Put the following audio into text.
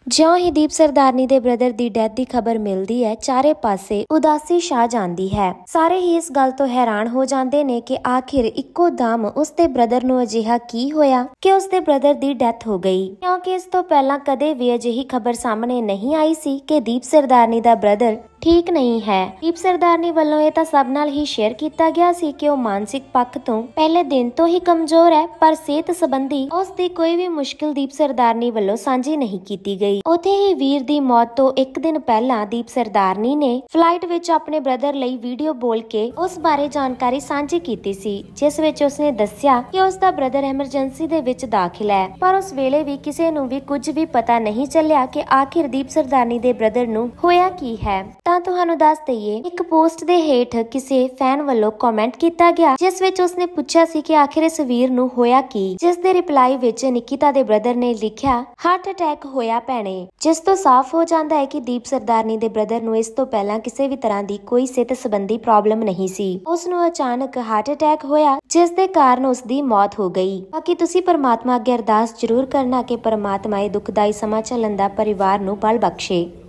ਜਿਉਂ ਹੀ ਦੀਪ ਸਰਦਾਰਨੀ ਦੇ ਬ੍ਰਦਰ ਦੀ ਡੈਥ ਦੀ ਖਬਰ ਮਿਲਦੀ ਹੈ, ਚਾਰੇ ਪਾਸੇ ਉਦਾਸੀ ਛਾ ਜਾਂਦੀ ਹੈ। ਸਾਰੇ ਹੀ ਇਸ ਗੱਲ ਤੋਂ ਹੈਰਾਨ ਹੋ ਜਾਂਦੇ ਨੇ ਕਿ ਆਖਿਰ ਇੱਕੋ ਦਮ ਉਸਦੇ ਬ੍ਰਦਰ ਨੂੰ ਅਜਿਹਾ ਕੀ ਹੋਇਆ ਕਿ ਉਸਦੇ ਬ੍ਰਦਰ ਦੀ ਡੈਥ ਹੋ ਗਈ, ਕਿਉਂਕਿ ਇਸ ਤੋਂ ਪਹਿਲਾਂ ਕਦੇ ਵੀ ਅਜਿਹੀ ਖਬਰ ਸਾਹਮਣੇ ਨਹੀਂ ਆਈ ਸੀ ਕਿ ਦੀਪ ਸਰਦਾਰਨੀ ਦਾ ਬ੍ਰਦਰ ਠੀਕ ਨਹੀਂ ਹੈ। ਦੀਪ ਸਰਦਾਰਨੀ ਵੱਲੋਂ ਇਹ ਤਾਂ ਸਭ ਨਾਲ ਹੀ ਸ਼ੇਅਰ ਕੀਤਾ ਗਿਆ ਸੀ ਕਿ ਉਹ ਮਾਨਸਿਕ ਪੱਖ ਤੋਂ ਪਹਿਲੇ ਦਿਨ ਤੋਂ ਹੀ ਕਮਜ਼ੋਰ ਹੈ, ਪਰ ਸਿਹਤ ਸੰਬੰਧੀ ਉਸ ਦੀ ਕੋਈ ਵੀ ਮੁਸ਼ਕਿਲ ਦੀਪ ਸਰਦਾਰਨੀ ਵੱਲੋਂ ਸਾਂਝੀ ਨਹੀਂ ਕੀਤੀ ਗਈ। ਉੱਥੇ ਹੀ ਵੀਰ ਦੀ ਮੌਤ ਤੋਂ ਇੱਕ ਦਿਨ ਪਹਿਲਾਂ ਦੀਪ ਸਰਦਾਰਨੀ ਨੇ ਫਲਾਈਟ ਵਿੱਚ ਆਪਣੇ ਬ੍ਰਦਰ ਲਈ ਵੀਡੀਓ ਬੋਲ ਕੇ ਉਸ ਬਾਰੇ ਜਾਣਕਾਰੀ ਸਾਂਝੀ ਕੀਤੀ ਸੀ, ਜਿਸ ਵਿੱਚ ਉਸਨੇ ਦੱਸਿਆ ਕਿ ਉਸ ਦਾ ਬ੍ਰਦਰ ਐਮਰਜੈਂਸੀ ਦੇ ਵਿੱਚ ਦਾਖਲ ਹੈ, ਪਰ ਉਸ ਵੇਲੇ ਵੀ ਕਿਸੇ ਨੂੰ ਵੀ ਕੁਝ ਵੀ ਪਤਾ ਨਹੀਂ ਚੱਲਿਆ ਕਿ ਆਖਿਰ ਦੀਪ ਸਰਦਾਰਨੀ ਦੇ ਬ੍ਰਦਰ ਨੂੰ ਹੋਇਆ ਕੀ ਹੈ। ਤਾਂ ਤੁਹਾਨੂੰ ਦੱਸ ਦਈਏ, ਇੱਕ ਪੋਸਟ ਦੇ ਹੇਠ ਕਿਸੇ ਫੈਨ ਵੱਲੋਂ ਕਮੈਂਟ ਕੀਤਾ ਗਿਆ, ਜਿਸ ਵਿੱਚ ਉਸਨੇ ਪੁੱਛਿਆ ਸੀ ਕਿ ਆਖਿਰ ਇਸ ਵੀਰ ਨੂੰ ਹੋਇਆ ਕੀ, ਜਿਸ ਦੇ ਰਿਪਲਾਈ ਵਿੱਚ ਨਿਕਿਤਾ ਦੇ ਬ੍ਰਦਰ ਨੇ ਲਿਖਿਆ ਹਾਰਟ ਅਟੈਕ ਹੋਇਆ ਭੈਣੇ, ਜਿਸ ਤੋਂ ਸਾਫ਼ ਹੋ ਜਾਂਦਾ ਹੈ ਕਿ ਦੀਪ ਸਰਦਾਰਨੀ ਦੇ ਬ੍ਰਦਰ ਨੂੰ ਇਸ ਤੋਂ ਪਹਿਲਾਂ ਕਿਸੇ ਵੀ ਤਰ੍ਹਾਂ ਦੀ ਕੋਈ ਸਿਹਤ ਸੰਬੰਧੀ ਪ੍ਰੋਬਲਮ ਨਹੀਂ ਸੀ। ਉਸ ਨੂੰ ਅਚਾਨਕ ਹਾਰਟ ਅਟੈਕ ਹੋਇਆ, ਜਿਸ ਦੇ ਕਾਰਨ ਉਸ ਦੀ ਮੌਤ ਹੋ ਗਈ। ਬਾਕੀ ਤੁਸੀਂ ਪਰਮਾਤਮਾ ਅੱਗੇ ਅਰਦਾਸ ਜ਼ਰੂਰ ਕਰਨਾ ਕਿ ਪਰਮਾਤਮਾ ਇਹ ਦੁਖਦਾਈ ਸਮਾਂ ਝੱਲਣ ਦਾ ਪਰਿਵਾਰ ਨੂੰ ਬਲ ਬਖਸ਼ੇ।